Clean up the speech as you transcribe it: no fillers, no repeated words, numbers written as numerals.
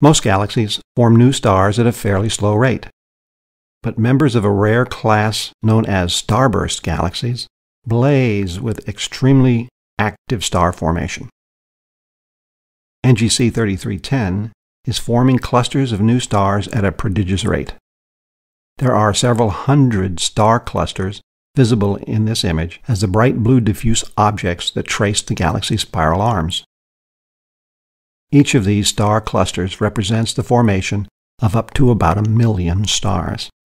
Most galaxies form new stars at a fairly slow rate, but members of a rare class known as starburst galaxies blaze with extremely active star formation. NGC 3310 is forming clusters of new stars at a prodigious rate. There are several hundred star clusters visible in this image as the bright blue diffuse objects that trace the galaxy's spiral arms. Each of these star clusters represents the formation of up to about 1 million stars.